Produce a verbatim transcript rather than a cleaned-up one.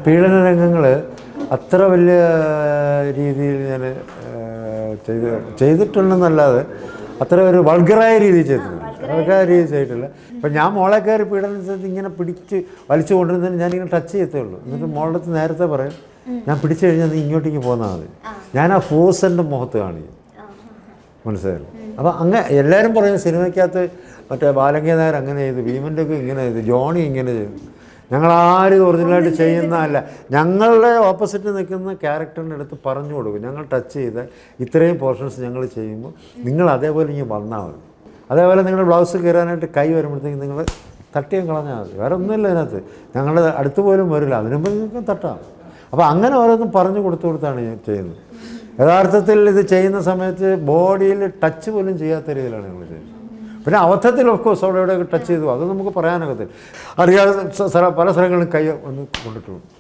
പീഡന രംഗങ്ങൾ അത്ര വലിയ രീതിയിൽ ഞാൻ ചെയ്ത് ചെയ്തിട്ടുണ്ടെന്നല്ലാതെ അത്ര ഒരു വൾഗറായ രീതിയിൽ ചെയ്തിട്ടുണ്ട്. വൾഗറായ രീതിയിൽ ചെയ്തിട്ടില്ല. ഇപ്പം ഞാൻ മോളെ കയറി പീഡനം ഇങ്ങനെ പിടിച്ച് വലിച്ചു കൊണ്ടിരുന്നതിന് ഞാനിങ്ങനെ ടച്ച് ചെയ്യത്തേ ഉള്ളൂ. എന്നിട്ട് മോളുടെ അടുത്ത് നേരത്തെ പറയും, ഞാൻ പിടിച്ചു കഴിഞ്ഞാൽ നീ ഇങ്ങോട്ടേക്ക് പോന്നാൽ മതി. ഞാൻ ആ ഫോഴ്സ് എൻ്റെ മുഖത്ത് കാണിക്കും. മനസ്സിലായില്ല? അപ്പോൾ അങ്ങനെ എല്ലാവരും പറയും സിനിമയ്ക്കകത്ത് മറ്റേ ബാലങ്കേ നായർ അങ്ങനെ ചെയ്തു, ഭീമൻ്റെ ഒക്കെ ഇങ്ങനെ ചെയ്തു, ജോണി ഇങ്ങനെ ചെയ്തു. ഞങ്ങളാരും ഒറിജിനലായിട്ട് ചെയ്യുന്നതല്ല. ഞങ്ങളുടെ ഓപ്പോസിറ്റ് നിൽക്കുന്ന ക്യാരക്ടറിൻ്റെ അടുത്ത് പറഞ്ഞു കൊടുക്കും, ഞങ്ങൾ ടച്ച് ചെയ്ത ഇത്രയും പോർഷൻസ് ഞങ്ങൾ ചെയ്യുമ്പോൾ നിങ്ങൾ അതേപോലെ ഇങ്ങനെ വന്നാൽ മതി. അതേപോലെ നിങ്ങളുടെ ബ്ലൗസ് കയറാനായിട്ട് കൈ വരുമ്പോഴത്തേക്കും നിങ്ങൾ തട്ടിയും കളഞ്ഞാൽ മതി. വേറെ ഒന്നുമില്ല അതിനകത്ത്. ഞങ്ങളുടെ അടുത്ത് പോലും വരില്ല, അതിനുമ്പോൾ നിങ്ങൾക്ക് തട്ടാം. അപ്പോൾ അങ്ങനെ ഓരോന്നും പറഞ്ഞു കൊടുത്തു കൊടുത്താണ് ഞാൻ ചെയ്യുന്നത്. യഥാർത്ഥത്തിൽ ഇത് ചെയ്യുന്ന സമയത്ത് ബോഡിയിൽ ടച്ച് പോലും ചെയ്യാത്ത രീതിയിലാണ് ഞങ്ങൾ ചെയ്യുന്നത്. പിന്നെ അബദ്ധത്തിൽ ഓഫ് കോഴ്സ് അവിടെ എവിടെയൊക്കെ ടച്ച് ചെയ്തു, അത് നമുക്ക് പറയാനൊക്കത്തില്ല. അറിയാതെ പല സ്ഥലങ്ങളിലും കൈ ഒന്ന് കൊണ്ടിട്ടുണ്ട്.